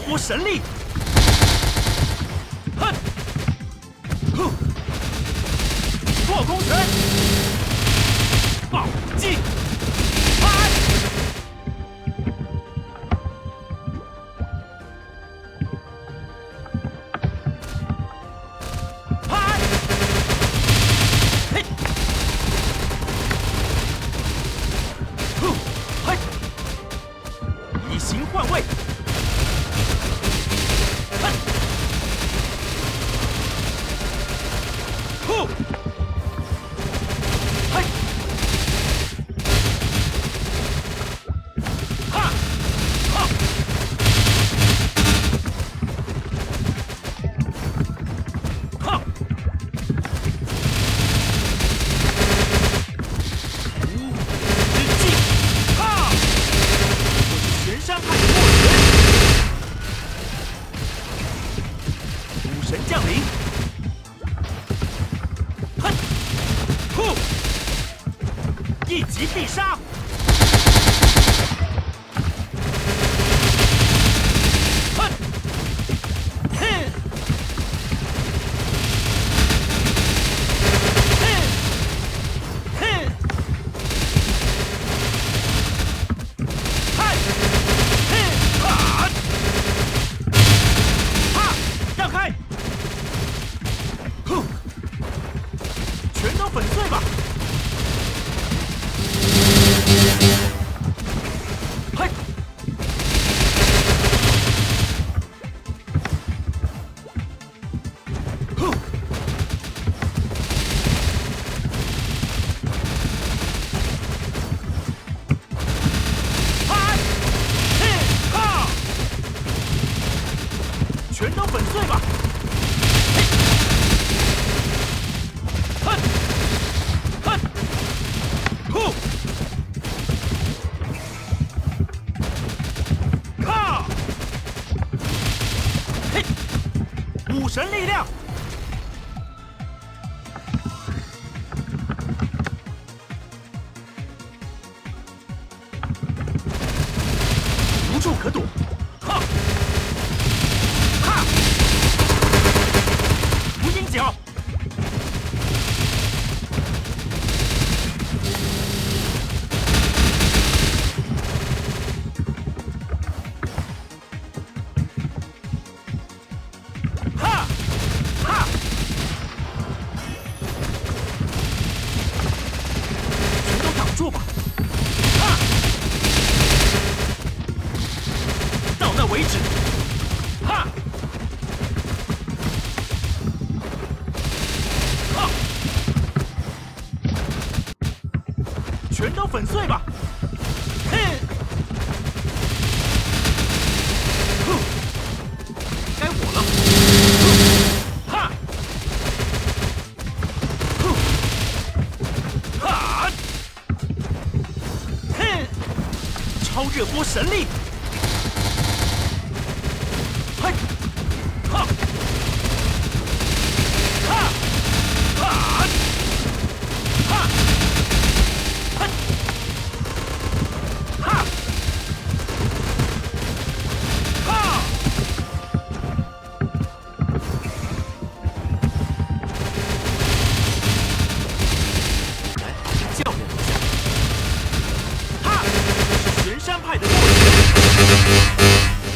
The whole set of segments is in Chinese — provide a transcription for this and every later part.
波神力！哼！哼！破空拳！暴击！拍！拍！嘿！哼！嘿！以形换位！ 嘿！哈！哈！哈！日记！哈！我是玄山派的末神，武神降临！ 一击必杀！哼！哼！哼！哼！嗨！哼！哈！哈！让开！哼！全都粉碎吧！ 嘿！哼！嗨！嘿！哈！全都粉碎吧！嘿！哼！哼！呼！ 武神力量，无处可躲！哈！哈！无影脚！住吧！啊！到那为止！哈！哈！全都粉碎吧！哼！哼！该我了！哈！哼！哈！ 超热波神力！嘿！哈！哈！哈！哈！嘿！哈！哈！教练一下！哈！玄山派的末神。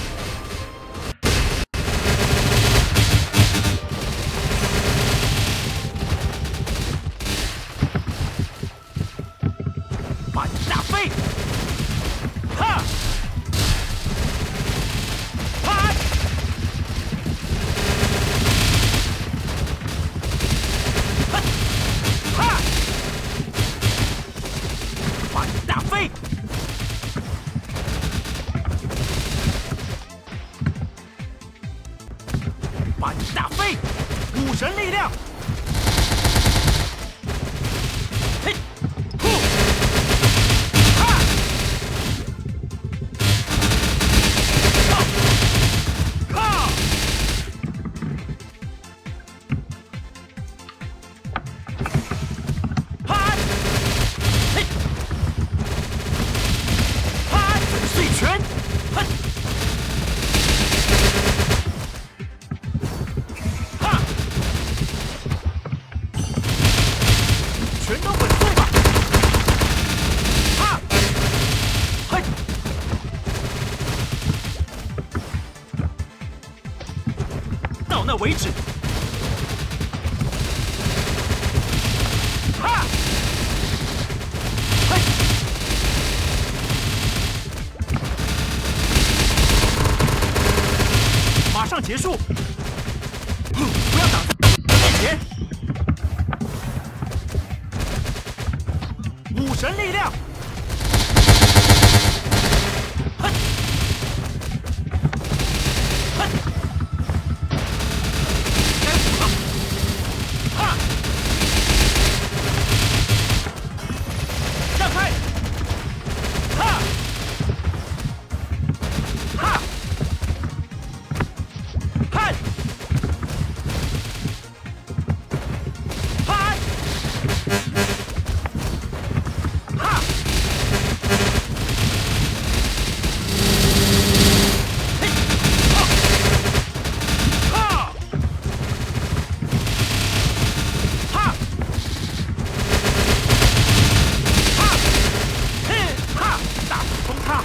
大飞！哈！拍！哈！哈！反大飞！反大飞！武神力量！嘿！呼！ 拳，哼！ 到那为止。哈！嘿！马上结束！不要挡在面前！武神力量！哼！哼！该死了！哈！让开！哈！哈！嗨！嗨！哈！嘿！哈！哈！哈！哈！嘿！哈！大风踏！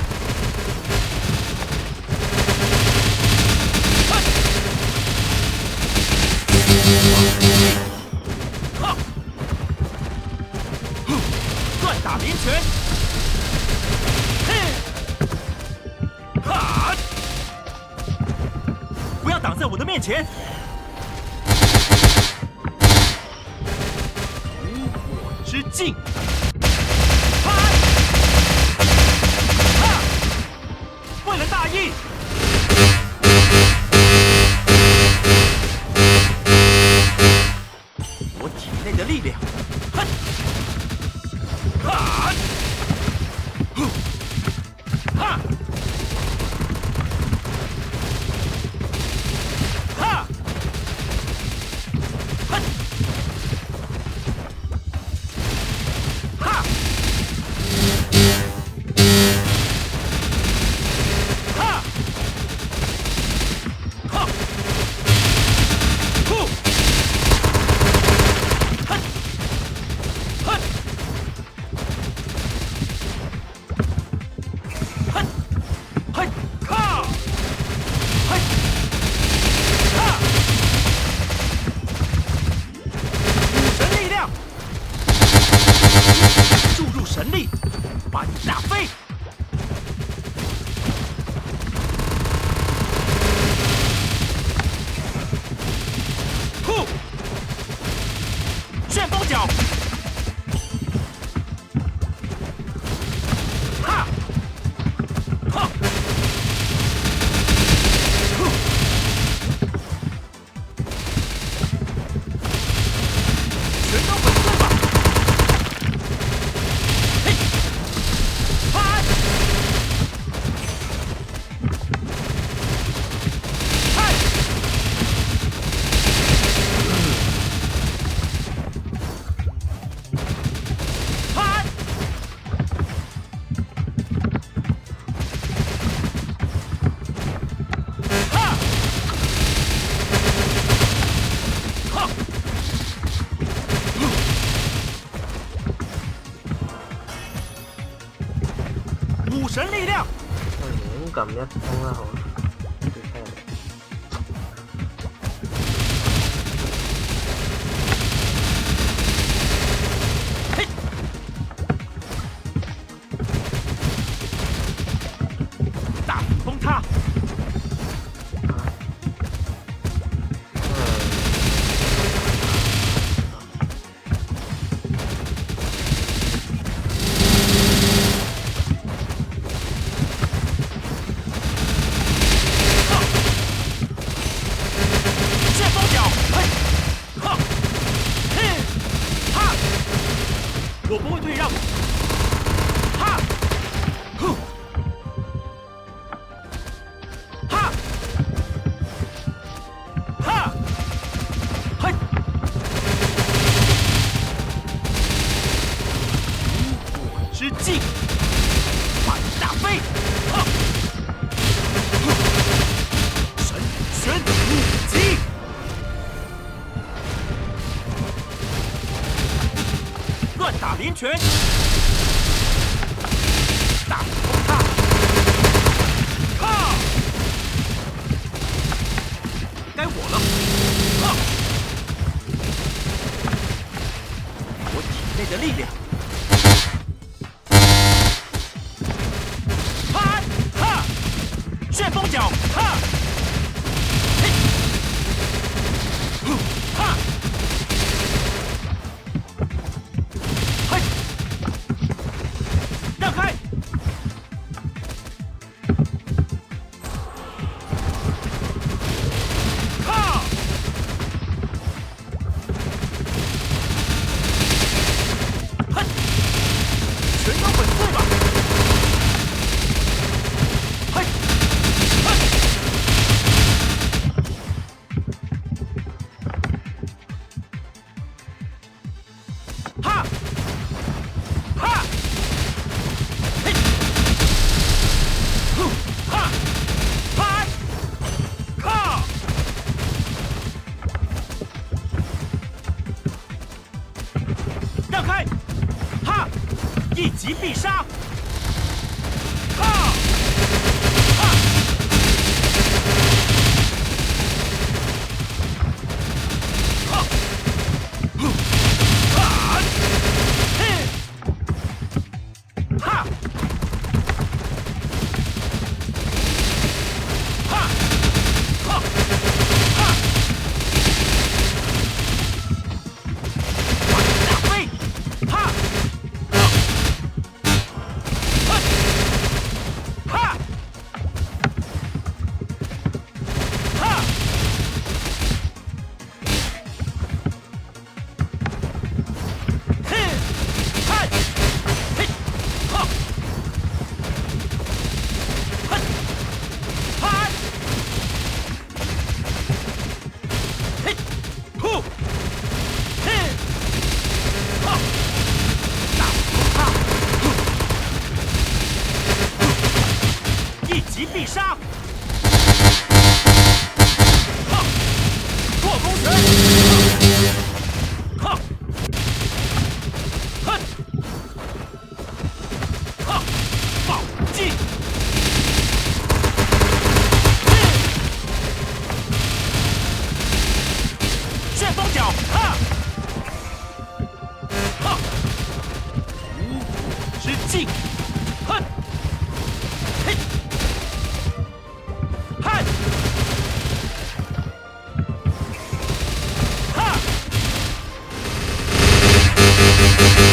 哈！乱打连拳！嘿！哈！不要挡在我的面前！无我之境！嗨！哈！为了大义！我体内的力量！哼！哈！呼！哈！哈！哼！哈！哈！哈！呼！哼！哼！哼！嘿！靠！嘿！哈！武神力量！注入神力，把你打飞！呼！旋风脚！哈！哈！呼！全都滚出吧！嘿！嗨！嗨！嗨！哈！哈！武神力量！ Cũng cầm nhất không là hổ. Hey! 大风踏！旋风脚！嘿！哈！嘿！哈！我不会退让！哈！呼！哈！哈！嘿！无我之境，把你打飞！哈！神玄武技！乱打连拳！大风踏！哈！该我了！ 的力量。拍哈，旋风脚哈，嘿，呼哈，嘿，让开。 全都稳住吧！嘿，嘿，哈，哈，嘿，呼，哈，拍，哈，让开，哈。 一击必杀！哈！哈！哈！呼！哈！嘿！哈！哈！哈！哈！大飞！哈！ 一击必杀！哈！破风拳！哈！哼！哈！暴击！旋风脚！哈！哈！之劲！哼！嘿！ 嗨！哈！